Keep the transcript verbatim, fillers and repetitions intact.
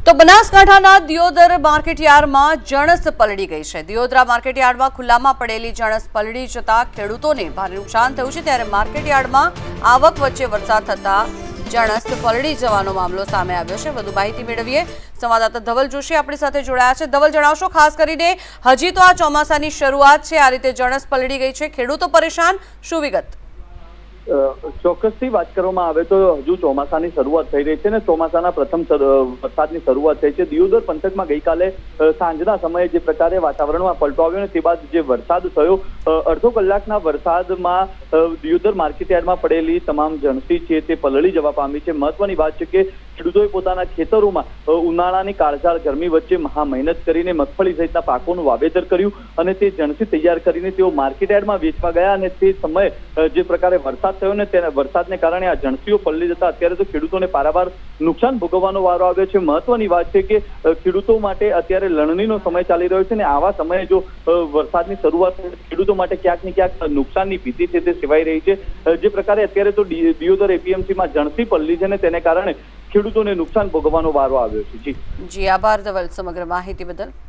તો બનાસકાંઠાના દિયોદર માર્કેટયાર્ડમાં જણસ પલળી ગઈ છે। દિયોદરા માર્કેટયાર્ડમાં ખુલ્લામાં પડેલી જણસ પલળી જતા ખેડૂતોને ભારે નુકસાન થયું છે। ત્યારે માર્કેટયાર્ડમાં આવક વચ્ચે વરસાદ થતા જણસ પલળી જવાનો મામલો સામે આવ્યો છે। વધુ માહિતી મેળવીએ સંવાદદાતા ધવલ જોશી આપણી સાથે જોડાયા છે। ધવલ, જણાવશો ખાસ કરીને હજી તો આ ચોમાસાની શરૂઆત છે, આ રીતે જણસ પલળી ગઈ છે, ખેડૂતો પરેશાન, શું વિગત? ચોક્કસથી વાત કરવામાં આવે તો હજુ ચોમાસાની શરૂઆત થઈ રહી છે ને ચોમાસાના પ્રથમ વરસાદની શરૂઆત થઈ છે। દિયોદર પંથકમાં ગઈકાલે સાંજના સમયે જે પ્રકારે વાતાવરણમાં પલટો આવ્યો ને તે બાદ જે વરસાદ થયો, અડધો કલાકના વરસાદમાં દિયોદર માર્કેટયાર્ડમાં પડેલી તમામ જણસી છે તે પલળી જવા પામી છે। મહત્વની વાત છે કે ખેડૂતોએ પોતાના ખેતરોમાં ઉનાળાની કાળઝાળ ગરમી વચ્ચે મહા મહેનત કરીને મગફળી સહિતના પાકોનું વાવેતર કર્યું અને તે જણસી તૈયાર કરીને તેઓ માર્કેટયાર્ડમાં વેચવા ગયા અને તે સમયે જે પ્રકારે વરસાદ થયો ને તેના વરસાદને કારણે આ જણસીઓ પલળી જતા અત્યારે તો ખેડૂતોને પારાવાર નુકસાન ભોગવવાનો વારો આવ્યો છે। મહત્વની વાત છે કે ખેડૂતો માટે અત્યારે લણણીનો સમય ચાલી રહ્યો છે ને આવા સમયે જો વરસાદની શરૂઆત ખેડૂતો માટે ક્યાંક ને ક્યાંક નુકસાનની ભીતિ છે તે સેવાઈ રહી છે। જે પ્રકારે અત્યારે તો દિયોદર એપીએમસીમાં જણસી પલળી છે ને તેને કારણે ખેડૂતોને નુકસાન ભોગવવાનો વારો આવ્યો છે। જી જી આભાર ધવલ સમગ્ર માહિતી બદલ।